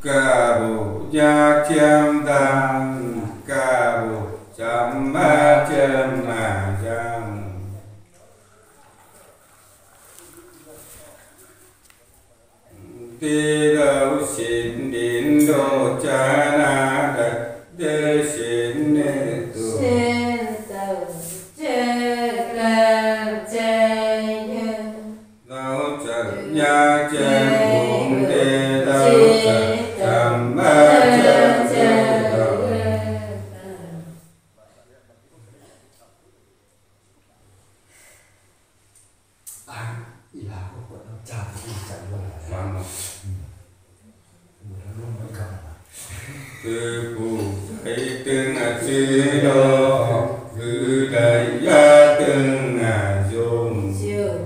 ca bộ gia chiêm tăng ca bộ chăm ma chiêm na giang ti đâu xin đến độ cha na đất đê xin nê tu đâu chẳng nhà chiêm bụng đê đâu chẳng chăm ma chiêm đâu ý là của quận nó chả thì chạy luôn vâng nó luôn mới cầm từ cụ thấy từng chữ đó cứ đầy giá từng dùng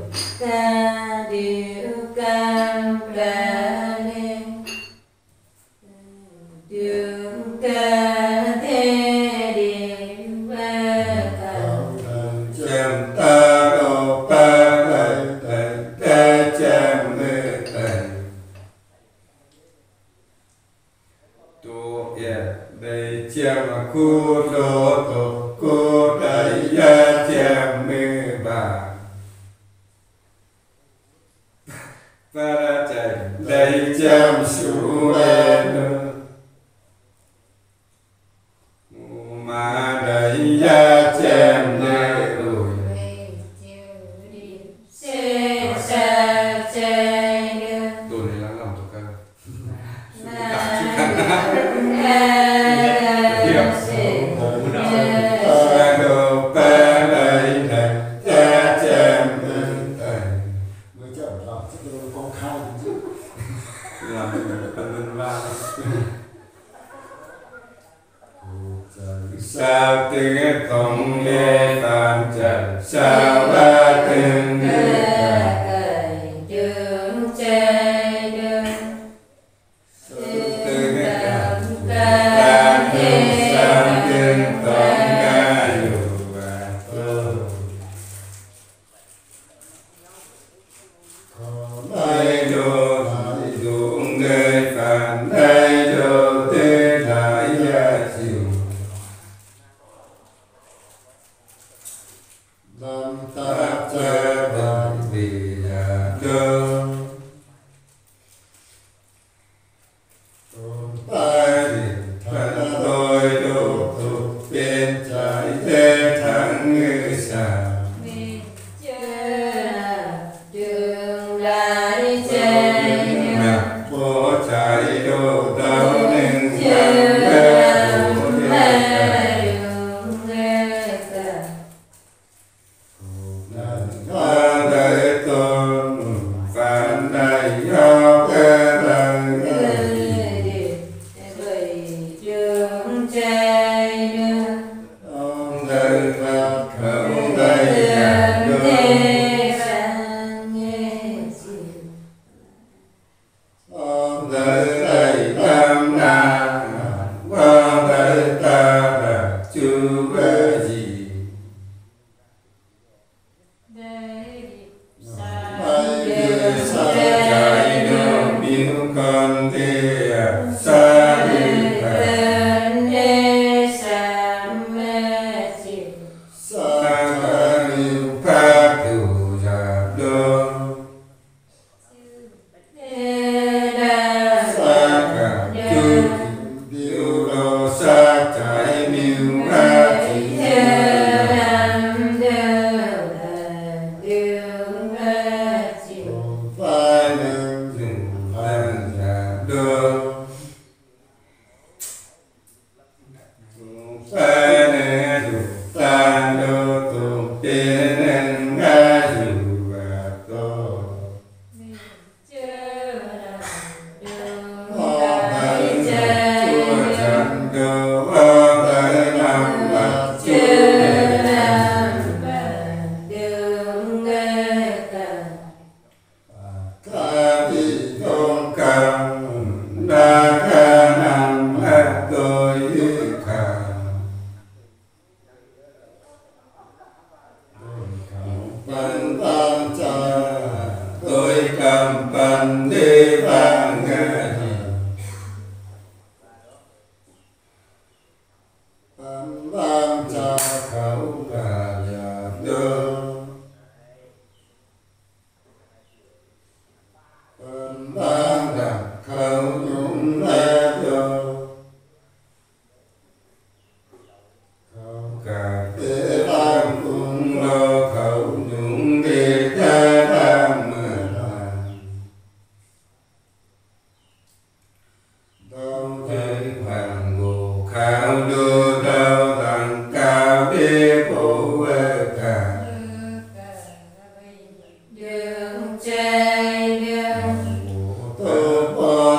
chém ta đâu ba lại ta chém lệ tần tu đây chém khu lô tô cô đầy giá chém mê bà ba chạy đây chém su lên mà đầy giá chém lệ ủi tôi này lắng lòng tôi cơ đồ ba đầy ta chém mới chậm lòng chứ tôi không khai làm phần ba sao tiếng không nghe phàm trần sao ba tiếng nghe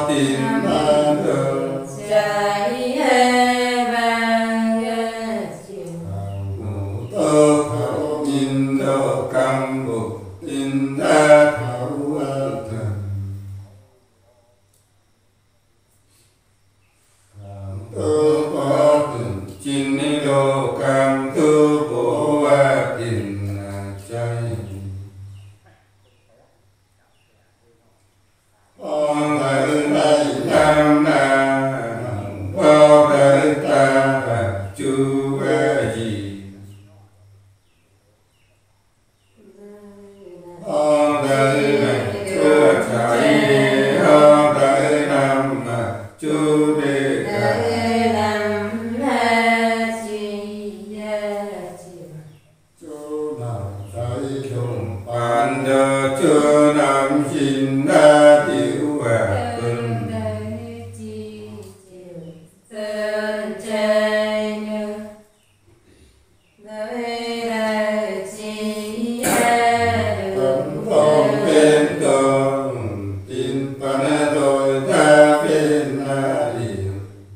tin ma đô trái hệ vàng ngũ tô khẩu in đô cam bục in đa khẩu thần tô có từng chín đô cam tu bố a tin chay con thầy này nam na bao đời ta chú gì con thầy này chưa chạy con thầy nam chú đề chú nào thấy chung bạn đỡ chưa nam xin ra tiểu và quân phong bên tông tin pan tôi ta bên na điều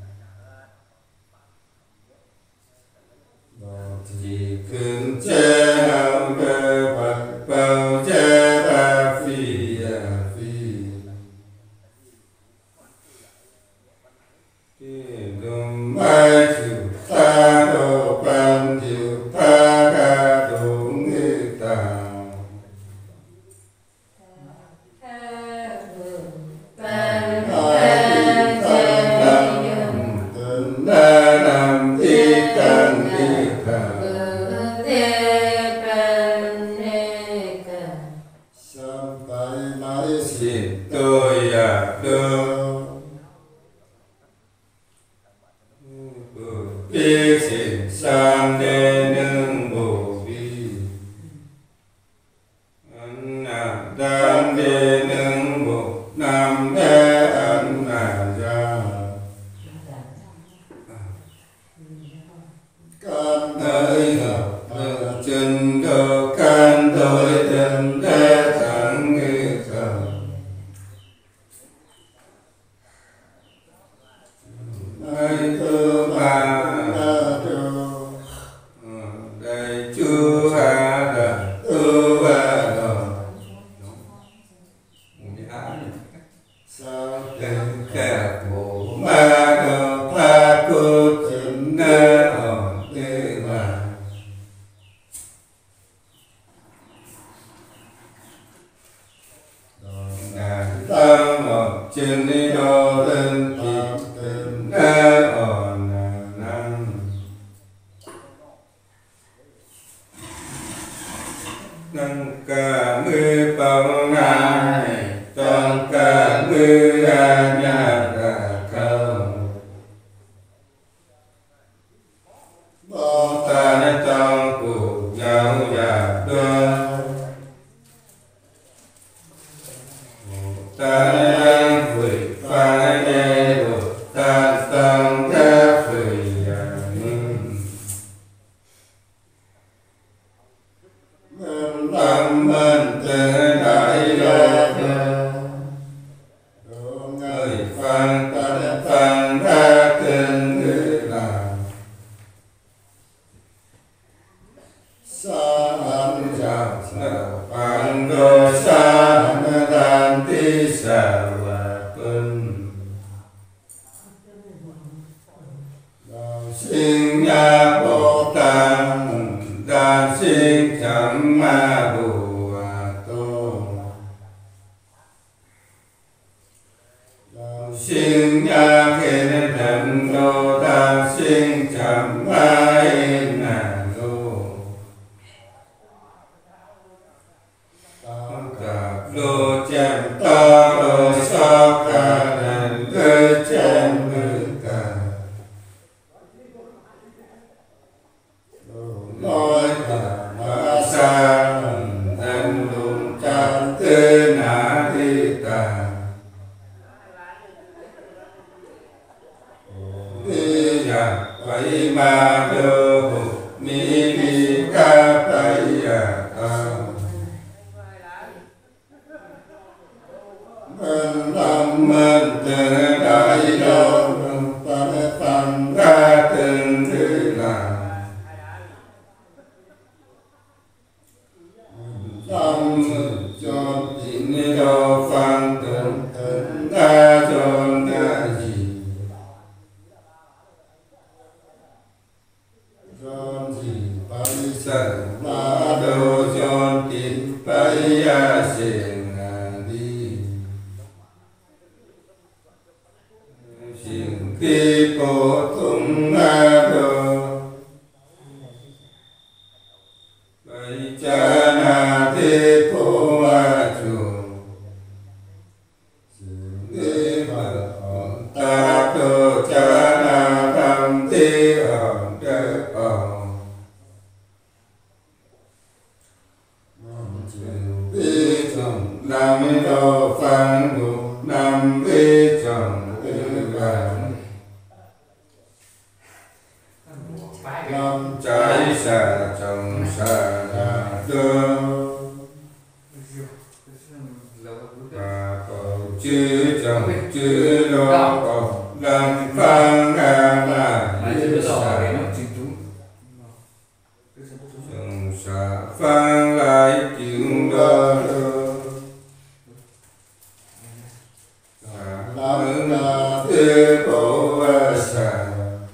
chỉ cần che hậu cơ Phật bao che ta phi phi đừng ai chịu ta đồ pan chịu ta ca đồ ngư ta làm thi cần đi sam tay mãi xin tôi đâu biết xin sang để nâng bồ vi anh đang để nâng bồ nam để anh ra can tới ngọc chân đồ can tới chân đế thắng ngư cầu ai tư ba đây chú ha là tư ba rồi sao tên kẻ bộ ma đồ pha cô chân đế ổn tư ba tâm một chân đi đô lên kịp tên đế ổn năng năng ca mư bao ngài toàn ca mư a nhà ra không bao ta nên toàn cụ nhau giả đơn ta nên vượt phá đê đồ ta tăng thép vượt tâm mân tế đại lô người phan ta phan ra tên người làm sa han chào sa phan đô sa han đan ti sa và quân sinh nha bồ tát đan sinh chẳng ma bồ tô sinh nha khen thần đô đan sinh chẳng ma in nàng lô cả lô chém to lô so cả đàn cơ chém ngư cả nói cả ma sa thân lùng chan tư na đi ta đi ya phải ma đô mi mi ca phải ya ta mân đại độ phần ra từng thứ là tâm cho tín đồ phần từng ra chọn ra gì bay sợ ma đồ chọn tín bay xiềng đi xiềng khi cổ tung đồ bay cha na thế phổ chủ đi phật ta tô cha na tham thế ở đất ở đi trồng năm đồ phan ngục năm đi trồng tư vàng năm trái xà trồng xà đa và cầu chữ trồng chữ đô cầu làm phan nga là trồng xà phan lại chữ đô làm là thế cổ xà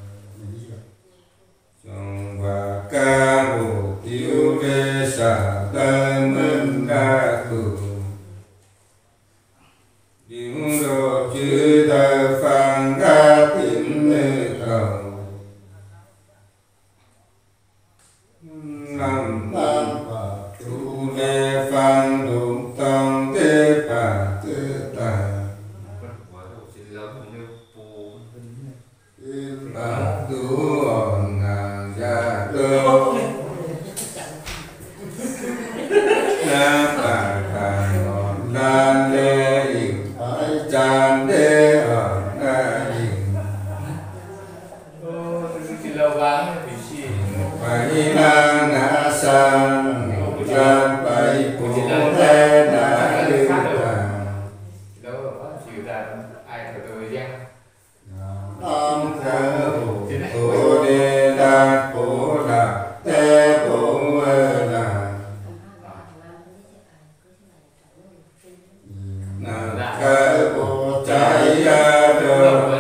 trồng và ca bộ tiêu đê xà tân minh đa cử điều độ chữ thơ phan ca tín nữ cầu năm và tu đê phan đúng tông thế bà tư tà bà tu ổn ngàn gia đô na bà bà ngọn lan đê hình phải chan đê ở na hình phải na ngã sang chan phải cổ thế na lưu nam thơ bồ đề đạt bồ đạt thế bồ là nam thơ bồ trái đô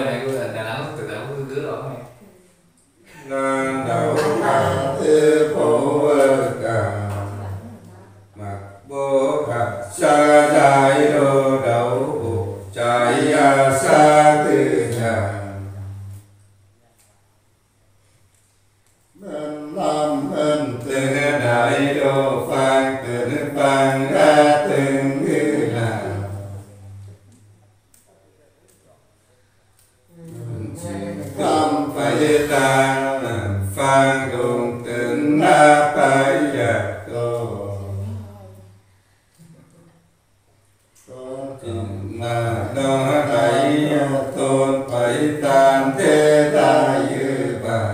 nan đầu ca thế bồ cả mặc bồ khắc sa đại đô đầu bồ trái sa tư nhà nam ân từ đại đô phan từ phan ra từng ngư là tam phải ta phan đồng từng na phải giả tô na đó thấy tôn phải tan thế ta như bà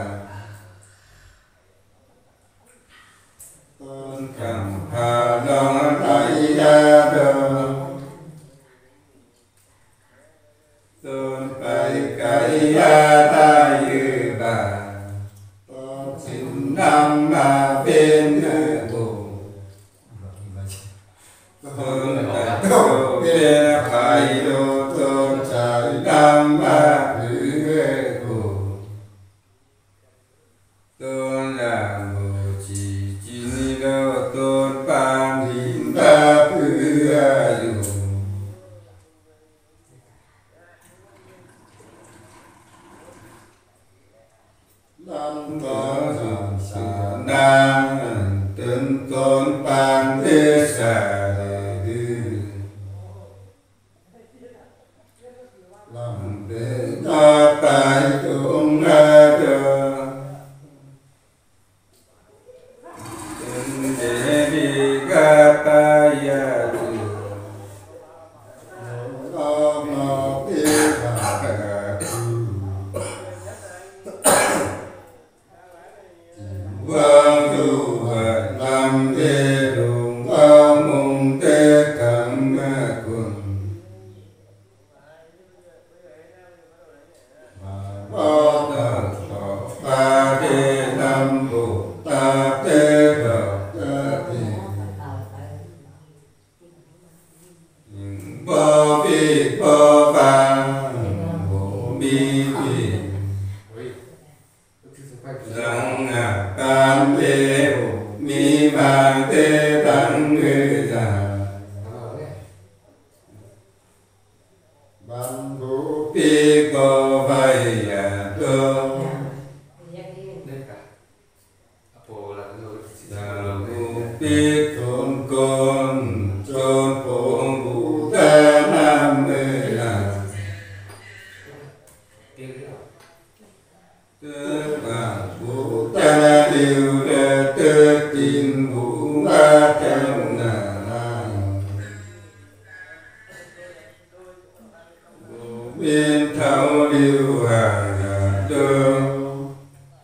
tôn cầm hà đó thấy ra đâu tôn phải cái ta như bà tôn xin năm mà bên bù tôn phải đâu bên phải đâu tôn trái năm mà thứ bù tôn là bồ chỉ chín đâu tôn ban hình ta thứ dù năm có dòng xà na tân tôn ban thế xà tư làm để ta tài cũng ra được để đi ga ta ya tu ma ti ka vâng Văn vũ bi cô vây đô Đây cả Apo là rồi Văn vũ bi côn côn chôn phổ vũ ta nam mê là Tư và vũ ta điều đệ tư tin vũ ba chân là biên thảo điều hà tương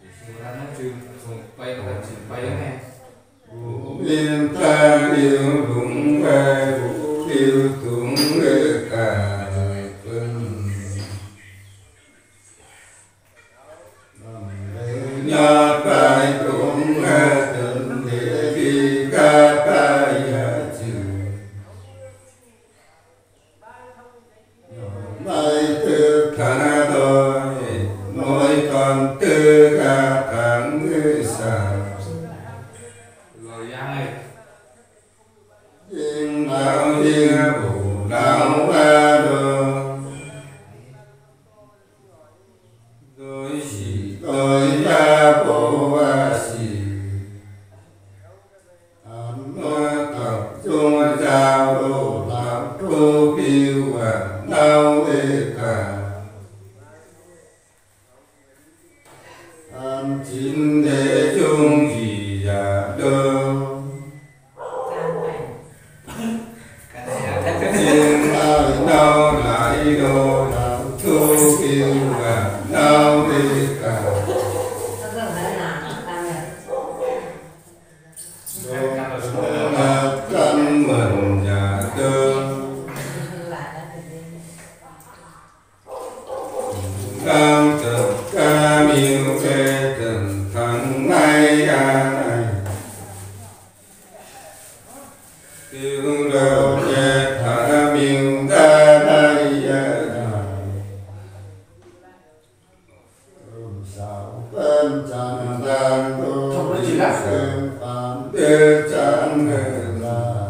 biên ta điều đúng về vũ điều đúng về cả phân nhát bài đúng là tận để khi ca bài chữ bài tư thà đôi mỗi con tư ca tháng ngư sa rồi Giang ơi yên lão yên bù lão ba đô đôi chỉ đôi ba bố ba xì nói tập trung giao đô lão đô biêu và đau ê cả an chín để chung gì giả đô thiên ai đau lại đô lão đô biêu và đau ê cả là căn mần nhà tương cam tập ca miêu phê tần thắng ngay ai tiêu đầu nhẹ thả miêu ta đây sao bên tràn đàn đô đi sơn phán đê tràn hề là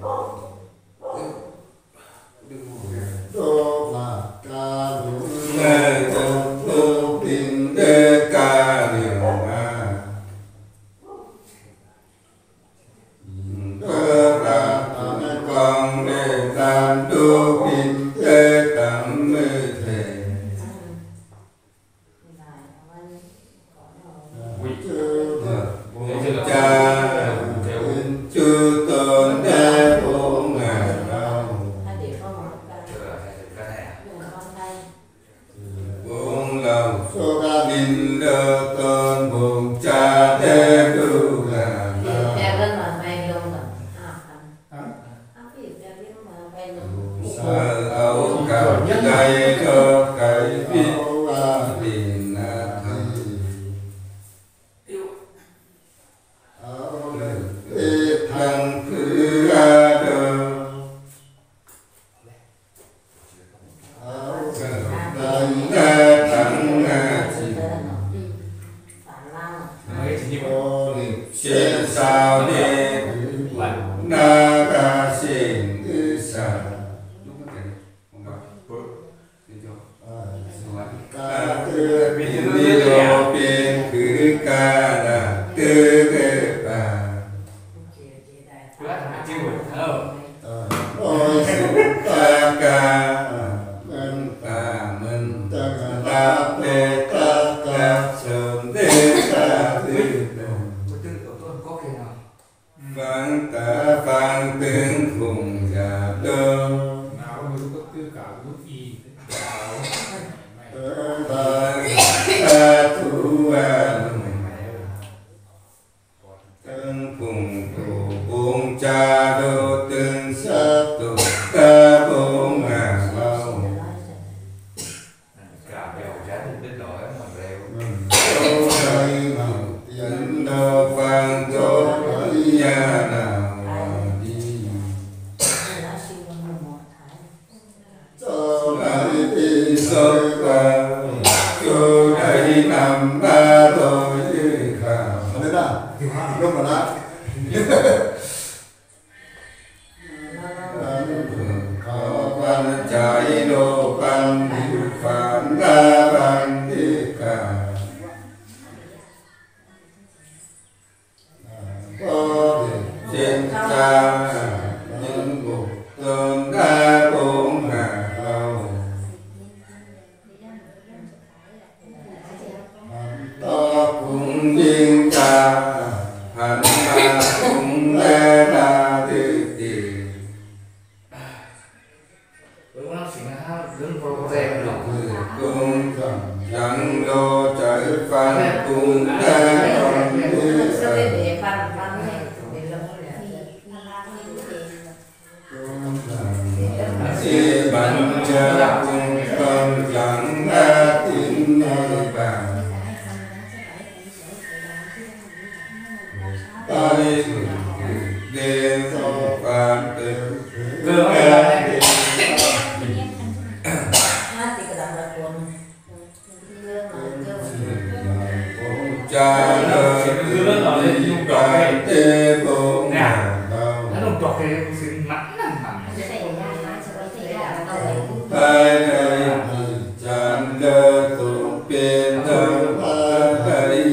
đô là ca đô nghe chân đô tin đê ca điều ma đô là tạm con đê tàn đô tin đê tạm mê thể cha chư tôn đế bố ngài đâu bốn lòng số ca minh đơ tôn bồn cha đế đu là sợ ấu cầu đầy đô cải biết đình thằng cứ ra đơ thằng ra thằng chỉ trên sao đê na ca xin cứ sa ca tư biên đi đồ biên cứ ca là tư ghê bà ôi ta ca mân ta mân ta bê ta sớm đê ta tư vang ta vang tiếng cùng già đơn ta thu tương cùng tổ bốn cha đô tương sát tổ ta bốn ngàn bao đô đây màu tiến đô vang đô nhà nào đi cho lại đi sâu qua cho đây nằm ba tôi đi khảo đấy là lúc mà đã khó quan trái đô văn niết phạn đa văn đi cả có trên cha những bục tôn đa bốn hà lâu to cũng duyên ta hành ta cũng lẽ đa tư tiền cũng chẳng lo trái phan cũng lẽ còn như si bằng cha cũng không chẳng đa tin nơi bàn tay đêm phán tử cha đời đi bài tê bông hai ngày chan lơ tụ biên thơ hai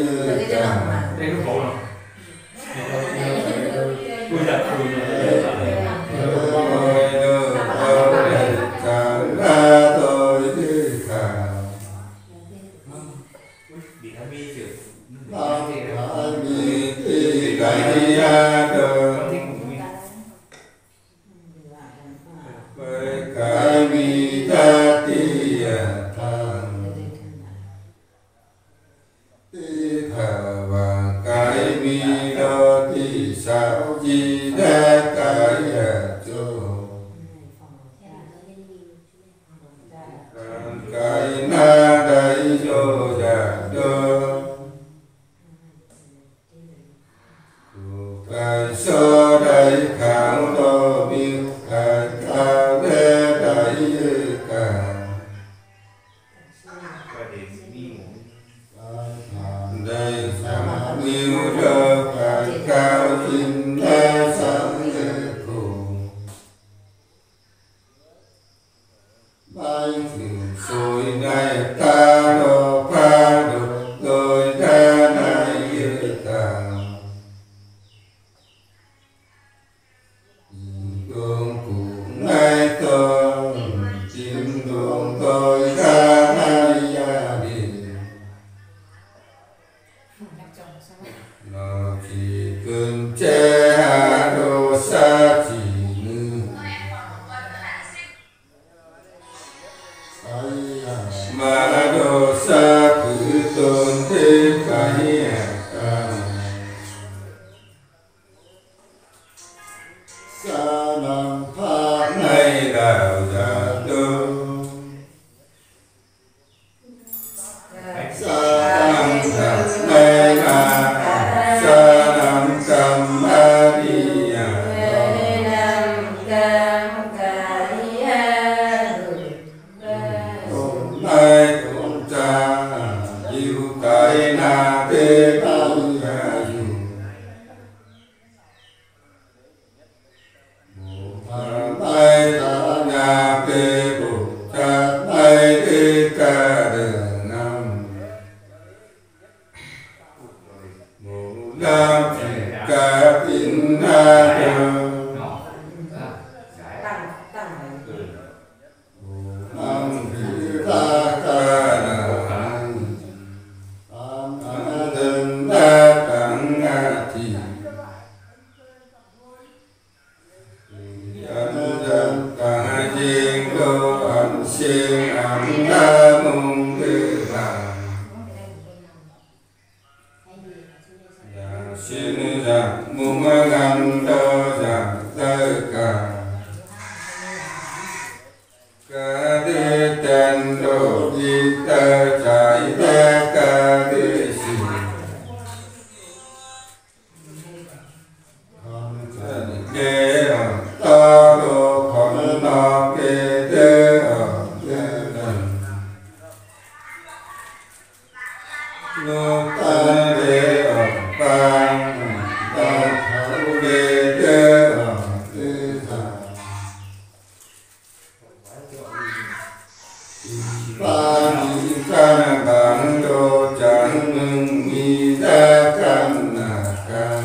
ba ni ca bản đô chẳng mừng mi ra căn na ca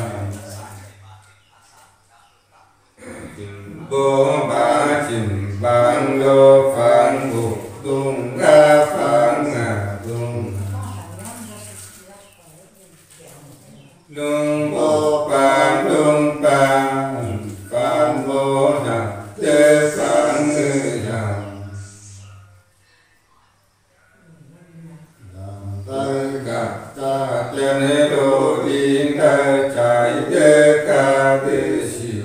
bố ba trình bản đô phán bục tung ra phán ngà tung lung bố phán lung phán bố nà tế phán ngư nà cả ta tên đồ đi ca trái tế ca tế sĩ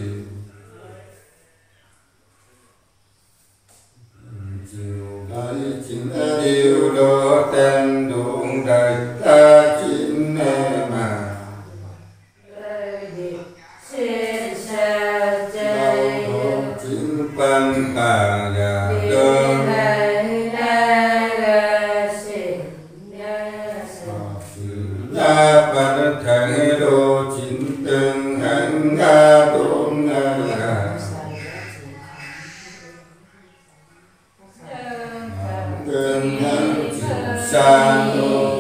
điều đó tên đúng đại ta chính mà chính văn bà nhà đơn la ban thang đô chính từng hành ga tốn na từng hành sa đô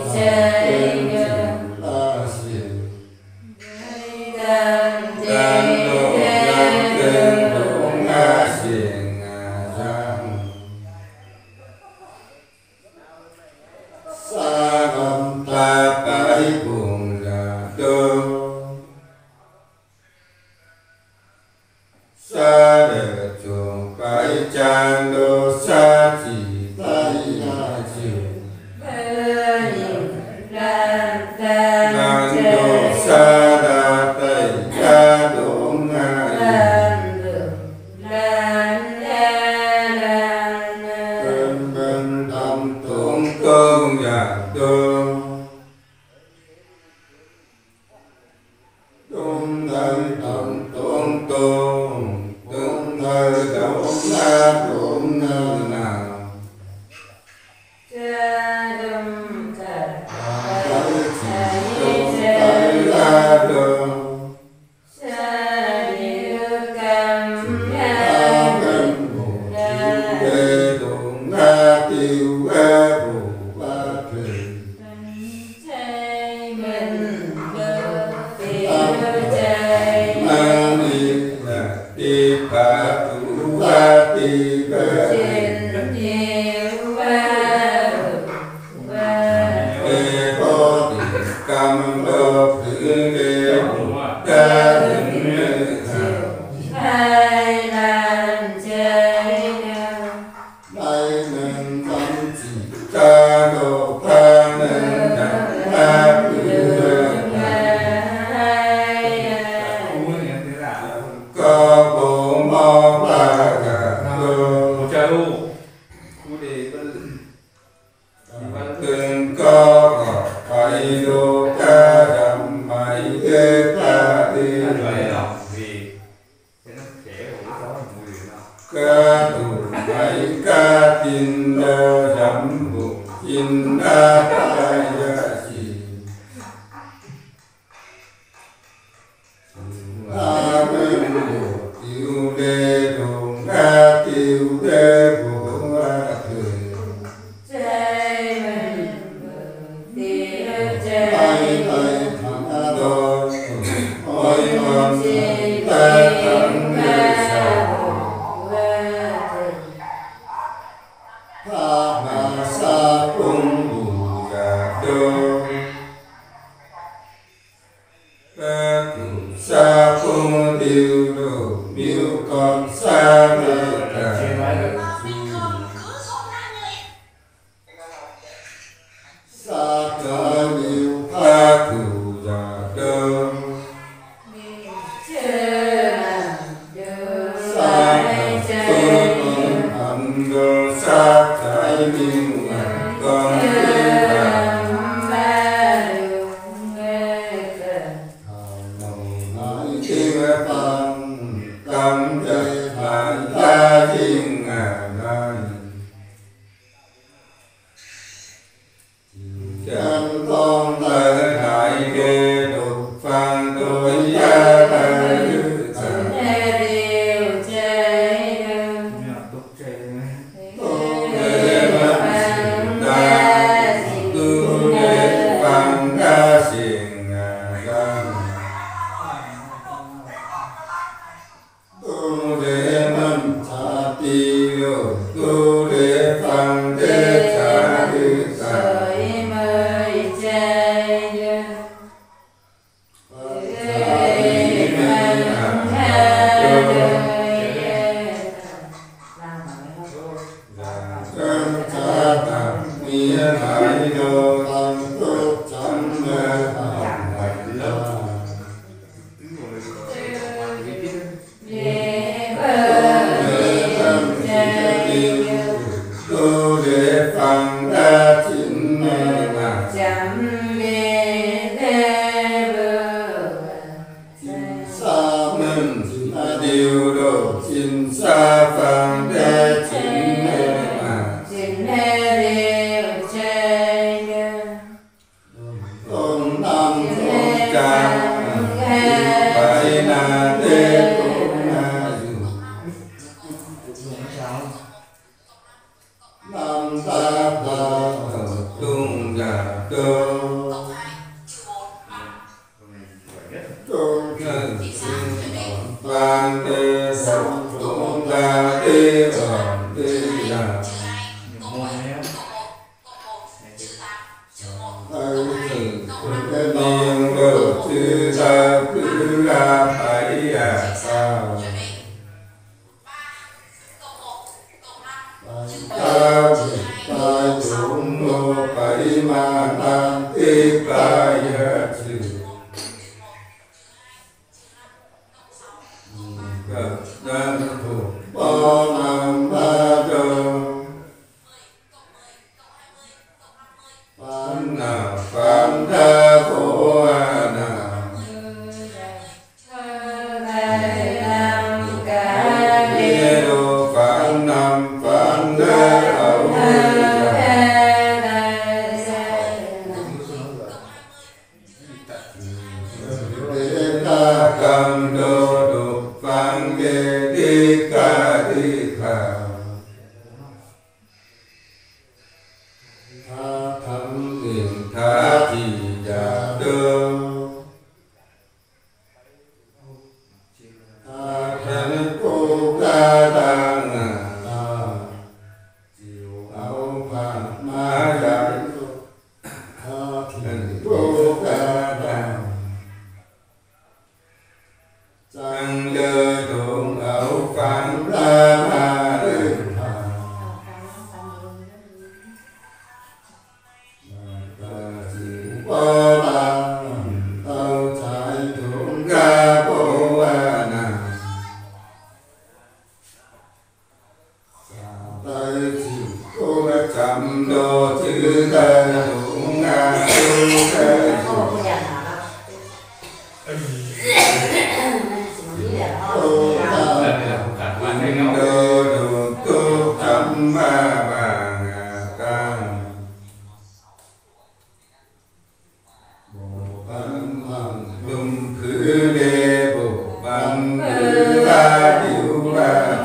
la xiên đan đô đan từng đô nga xiên giang sa gam ta pai cùng là đô sa đề chuồng pai chan đô sa chỉ tay na chiều nan đô sa đa tây ca đô nga bên bên tâm tụng tôn nhà đô tôn thân tâm tôn tôn tôn thơ đậu la tôn nơ nào la đô tiêu a bồ ba thề ma ni na ti pa tu a ti ba e bo ti cam đô phứ lê ca hình đại nên tâm chỉ ca đô pa nên đặng a có bộ mò ba gà đô từng có phải đô ca đầm mày ghê ca đi ca tù mày ca tin đô dầm bục tin a ta ya chi a bên bồ tiêu đê đồ ca tiêu đê bồ a thừa ai ai thằng đô ôi con ta thằng đê sa ma sa cung bù gà đô ca tù sa cung tiêu đô miêu con sa mê ca sa ca miêu ca tù già đô sa phương âm đô sa thái miêu con tâm chất bản ta thiên ngà lai chân con thơ đại ghê đục phan tôi gia ta dư thần tôn ghê mất mi hải đô tăng tốt chẳng mơ hẳn hạnh là tu để phẳng ra chính mà sa mừng điều độ chính sa phẳng ra chính mà tôn nam tôn trang phải là tế tôn na nam ta ta tung là tô tôn thân vang tê sông tung là tê ẩm tê là niềm đầu tư ra cứ ra phải sao ta chúng ngô phải mà nam tê ca ya chư nam thủ ba nam ba đô phán nào phán đa khổ nào nghe đồ phán nam phán đa ẩu đế ta cầm đồ đục phán ghê đi ca đi khảo tha thắng tiền tha thì giả đơ tha thắng cô ca đăng áo phạt ma giải tha thì cô ca đăng sang lơ đồn áo phán ra ma đời bố la tao trái thủng ra bố na tay chỉ cô chăm đồ chữ ta thủng ra cô ta đồ đồ cô chăm ba bà ta đúng cứ đê bộ bằng cứ ba điều ba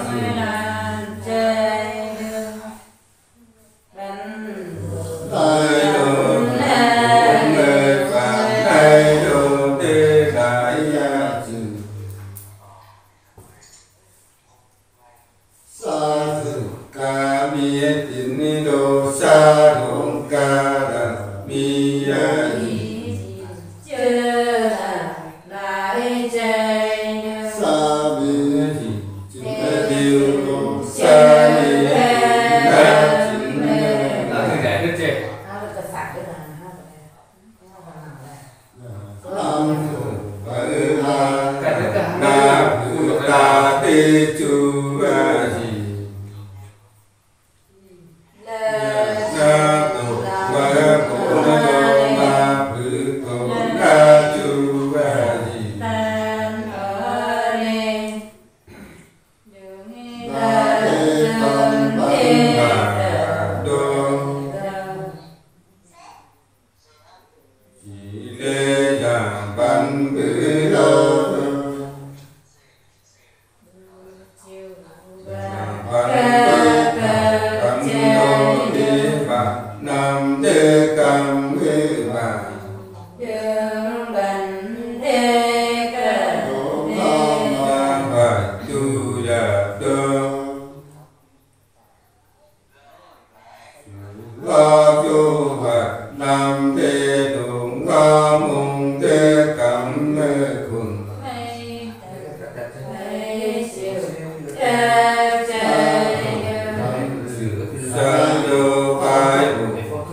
tay đồ người phản tay đồ đê đại gia trừ sa thử ca mi tín đồ sa đồn ca đà mi sa mi chính điều đồ sa mi nam thủ bờ la na bù ta tê chu a di na tu ma cô na ma bù cô na chu a di na tê tâm băng bà đô chỉ lê giang văn bự đô nam đê cam ngư bà đô nam bà tu ya đô la vô vật nam đê đúng ga mùng đê cam ngư cùng sa đô phái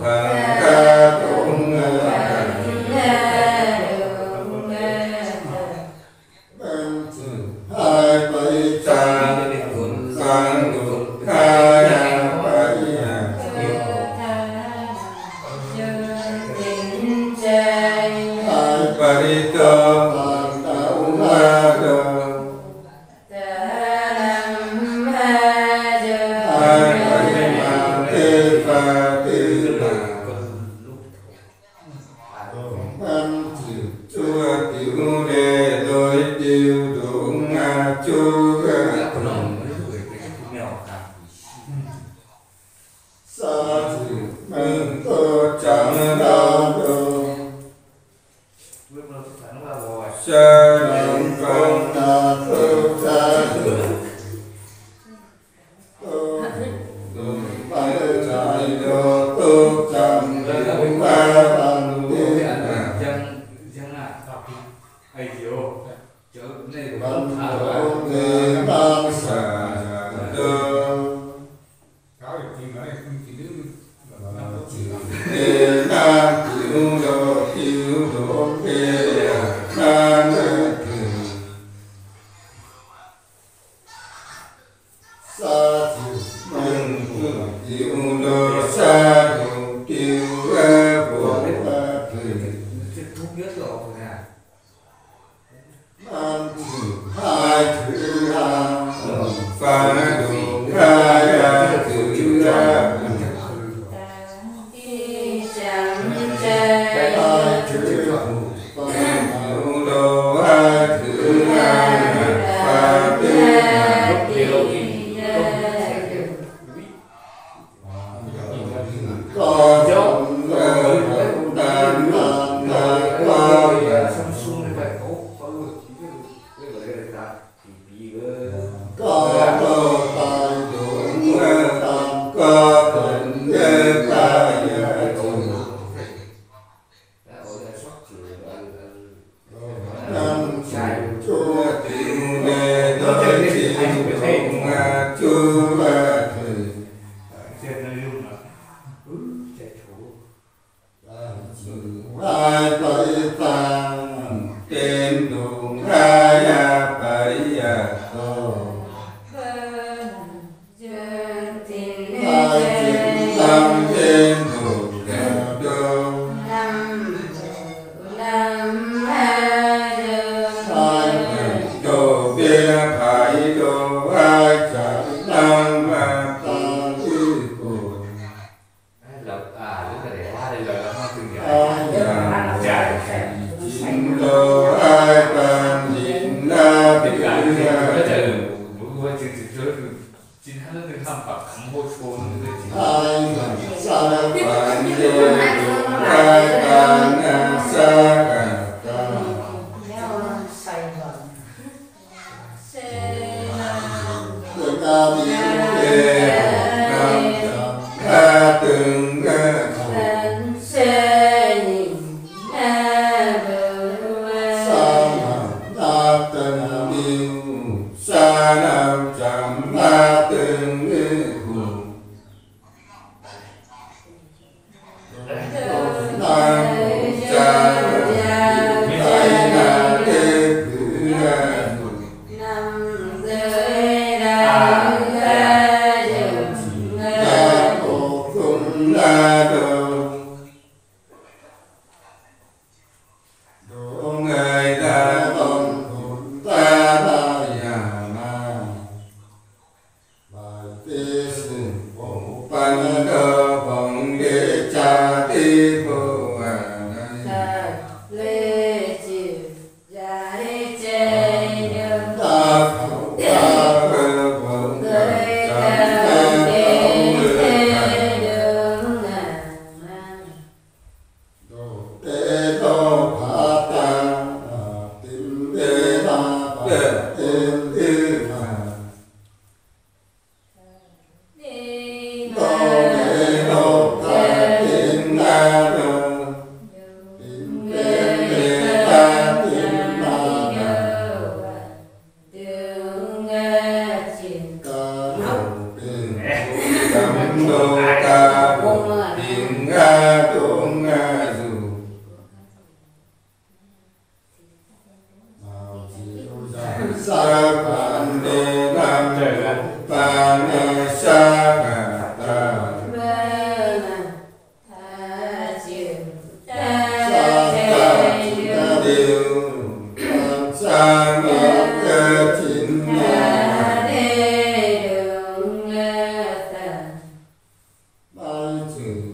Sa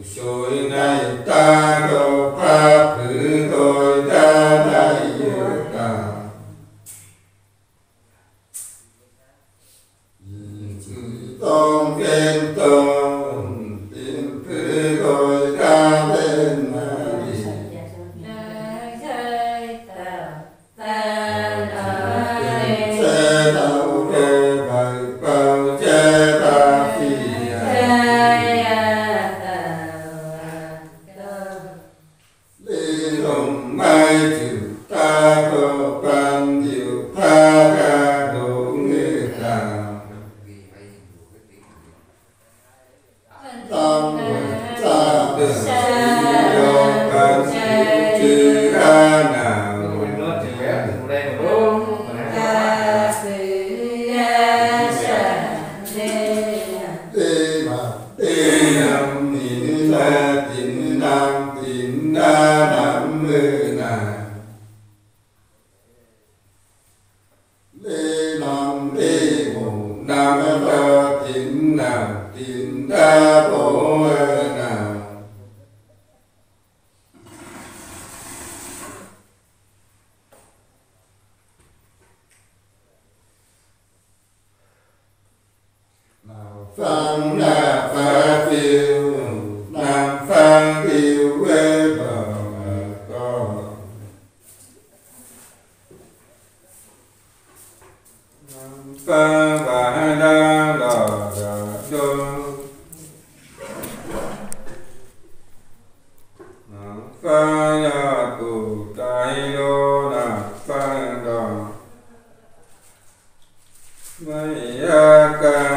suy này ta đồ pháp thử tôi đã đại dự cả tôn khen tôn tin thứ tôi đã lên đi sẽ đâu để bài bao che ta phi lý đồng mai chữ ta có ban diệu tha ca độ nghề ta tâm ta được do ban chữ ra nào nó chỉ vẽ từng đây mà đúng tê nam ni la tin na nam mê na lê nam lê bồ nam đa tin na bồ na Phang na pha tiêu nam phang tiêu quê bờ co nam phang ba đa đà đô nam phang ya tu tai đô nam phang đô maya ca